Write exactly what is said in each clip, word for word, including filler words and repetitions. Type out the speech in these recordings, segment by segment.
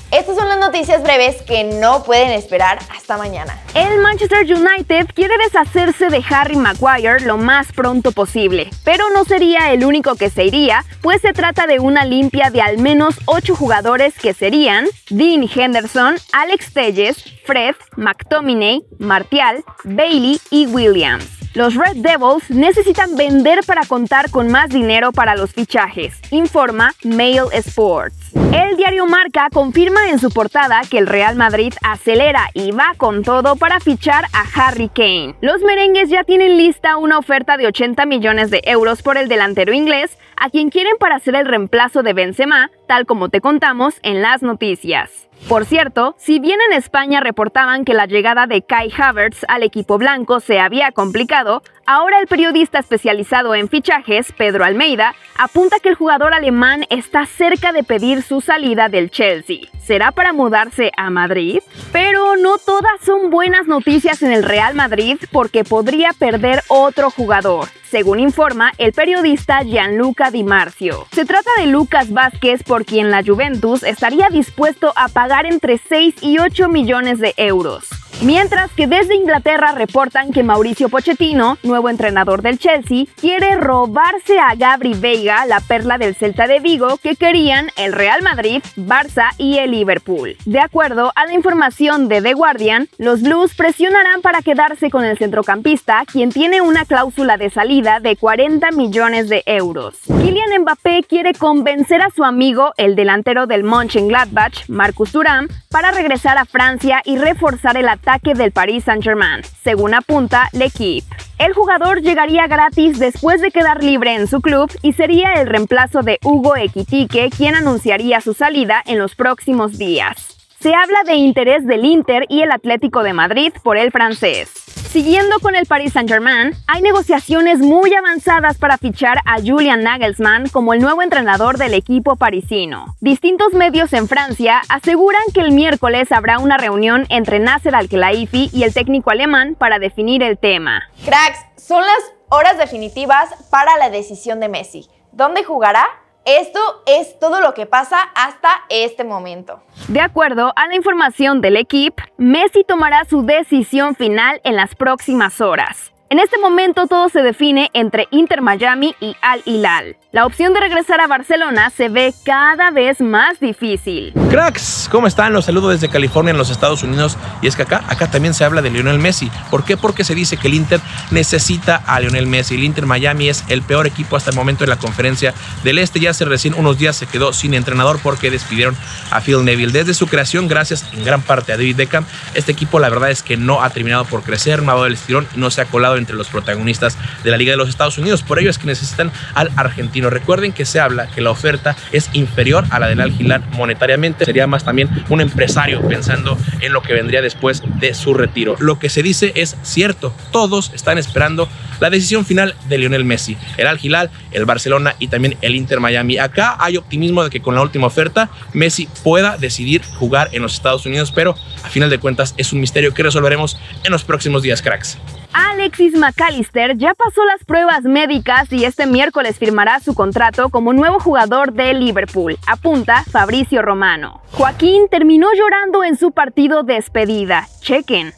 Estas son las noticias breves que no pueden esperar hasta mañana. El Manchester United quiere deshacerse de Harry Maguire lo más pronto posible, pero no sería el único que se iría, pues se trata de una limpia de al menos ocho jugadores que serían Dean Henderson, Alex Telles, Fred, McTominay, Martial, Bailey y Williams. Los Red Devils necesitan vender para contar con más dinero para los fichajes, informa Mail Sports. El diario Marca confirma en su portada que el Real Madrid acelera y va con todo para fichar a Harry Kane. Los merengues ya tienen lista una oferta de ochenta millones de euros por el delantero inglés, a quien quieren para ser el reemplazo de Benzema, tal como te contamos en las noticias. Por cierto, si bien en España reportaban que la llegada de Kai Havertz al equipo blanco se había complicado, ahora el periodista especializado en fichajes, Pedro Almeida, apunta que el jugador alemán está cerca de pedir su salida del Chelsea. ¿Será para mudarse a Madrid? Pero no todas son buenas noticias en el Real Madrid porque podría perder otro jugador, según informa el periodista Gianluca Di Marzio. Se trata de Lucas Vázquez, por quien la Juventus estaría dispuesto a pagar entre seis y ocho millones de euros. Mientras que desde Inglaterra reportan que Mauricio Pochettino, nuevo entrenador del Chelsea, quiere robarse a Gabri Veiga, la perla del Celta de Vigo, que querían el Real Madrid, Barça y el Liverpool. De acuerdo a la información de The Guardian, los Blues presionarán para quedarse con el centrocampista, quien tiene una cláusula de salida de cuarenta millones de euros. Kylian Mbappé quiere convencer a su amigo, el delantero del Mönchengladbach, Marcus Thuram, para regresar a Francia y reforzar el ataque del Paris Saint-Germain, según apunta L'Équipe. El jugador llegaría gratis después de quedar libre en su club y sería el reemplazo de Hugo Ekitike, quien anunciaría su salida en los próximos días. Se habla de interés del Inter y el Atlético de Madrid por el francés. Siguiendo con el Paris Saint-Germain, hay negociaciones muy avanzadas para fichar a Julian Nagelsmann como el nuevo entrenador del equipo parisino. Distintos medios en Francia aseguran que el miércoles habrá una reunión entre Nasser Al-Khelaifi y el técnico alemán para definir el tema. Cracks, son las horas definitivas para la decisión de Messi. ¿Dónde jugará? Esto es todo lo que pasa hasta este momento. De acuerdo a la información del equipo, Messi tomará su decisión final en las próximas horas. En este momento todo se define entre Inter Miami y Al Hilal. La opción de regresar a Barcelona se ve cada vez más difícil. Cracks, ¿cómo están? Los saludo desde California en los Estados Unidos. Y es que acá, acá también se habla de Lionel Messi. ¿Por qué? Porque se dice que el Inter necesita a Lionel Messi. El Inter Miami es el peor equipo hasta el momento en la conferencia del Este. Ya hace recién unos días se quedó sin entrenador porque despidieron a Phil Neville. Desde su creación, gracias en gran parte a David Beckham, este equipo la verdad es que no ha terminado por crecer, no ha dado el estirón y no se ha colado entre los protagonistas de la Liga de los Estados Unidos. Por ello es que necesitan al argentino. Recuerden que se habla que la oferta es inferior a la del Al Hilal monetariamente. Sería más también un empresario pensando en lo que vendría después de su retiro. Lo que se dice es cierto. Todos están esperando la decisión final de Lionel Messi. El Al Hilal, el Barcelona y también el Inter Miami. Acá hay optimismo de que con la última oferta Messi pueda decidir jugar en los Estados Unidos, pero a final de cuentas es un misterio que resolveremos en los próximos días, cracks. Alexis McAllister ya pasó las pruebas médicas y este miércoles firmará su contrato como nuevo jugador de Liverpool, apunta Fabricio Romano. Joaquín terminó llorando en su partido de despedida. Chequen.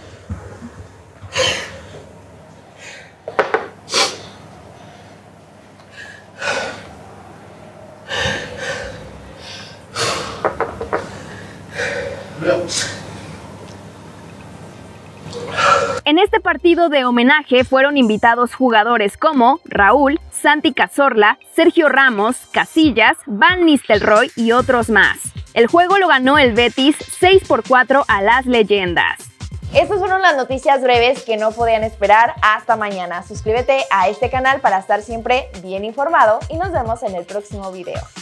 En este partido de homenaje fueron invitados jugadores como Raúl, Santi Cazorla, Sergio Ramos, Casillas, Van Nistelrooy y otros más. El juego lo ganó el Betis seis por cuatro a las leyendas. Estas fueron las noticias breves que no podían esperar hasta mañana. Suscríbete a este canal para estar siempre bien informado y nos vemos en el próximo video.